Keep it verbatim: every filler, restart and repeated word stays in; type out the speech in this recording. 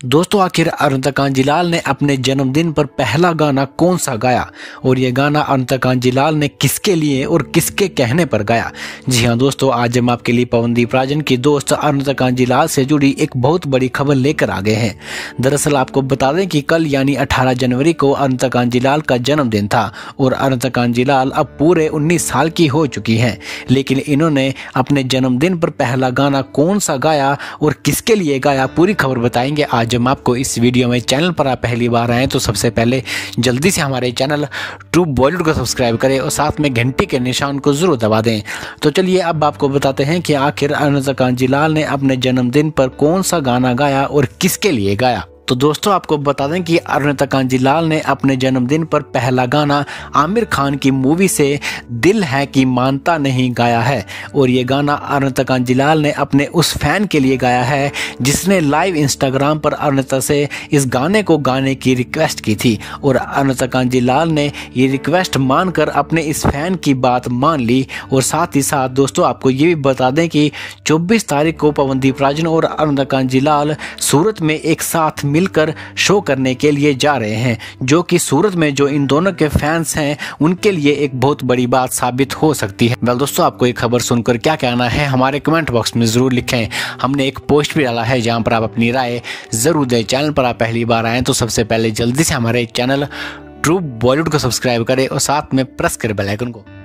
दोस्तों, आखिर अरुणिता कांजीलाल ने अपने जन्मदिन पर पहला गाना कौन सा गाया और ये गाना अरुणिता कांजीलाल ने किसके लिए और किसके कहने पर गाया? जी हाँ दोस्तों, आज हम आपके लिए पवनदीप राजन की दोस्त अरुणिता कांजीलाल से जुड़ी एक बहुत बड़ी खबर लेकर आ गए हैं। दरअसल आपको बता दें कि कल यानी अठारह जनवरी को अरुणिता कांजीलाल का जन्मदिन था और अरुणिता कांजीलाल अब पूरे उन्नीस साल की हो चुकी हैं, लेकिन इन्होंने अपने जन्मदिन पर पहला गाना कौन सा गाया और किसके लिए गाया, पूरी खबर बताएंगे आज हम आपको इस वीडियो में। चैनल पर आप पहली बार आए तो सबसे पहले जल्दी से हमारे चैनल ट्रू बॉलीवुड को सब्सक्राइब करें और साथ में घंटी के निशान को जरूर दबा दें। तो चलिए अब आपको बताते हैं कि आखिर अरुणिता कांजीलाल ने अपने जन्मदिन पर कौन सा गाना गाया और किसके लिए गाया। तो दोस्तों, आपको बता दें कि अरुणिता कांजीलाल ने अपने जन्मदिन पर पहला गाना आमिर खान की मूवी से दिल है कि मानता नहीं गाया है और ये गाना अरुणिता कांजीलाल ने अपने उस फैन के लिए गाया है जिसने लाइव इंस्टाग्राम पर अरुणिता से इस गाने को गाने की रिक्वेस्ट की थी और अरुणिता कांजीलाल ने ये रिक्वेस्ट मानकर अपने इस फैन की बात मान ली। और साथ ही साथ दोस्तों, आपको ये भी बता दें कि चौबीस तारीख को पवनदीप राजन और अरुणिता कांजीलाल सूरत में एक साथ मिलकर शो करने के लिए जा रहे हैं, जो कि सूरत में जो इन दोनों के फैंस हैं उनके लिए एक बहुत बड़ी बात साबित हो सकती है। वेल दोस्तों, आपको एक खबर सुनकर क्या कहना है हमारे कमेंट बॉक्स में जरूर लिखें। हमने एक पोस्ट भी डाला है जहां पर आप अपनी राय जरूर दें। चैनल पर आप पहली बार आए तो सबसे पहले जल्दी से हमारे चैनल ट्रू बॉलीवुड को सब्सक्राइब करें और साथ में प्रेस करें बेल आइकन को।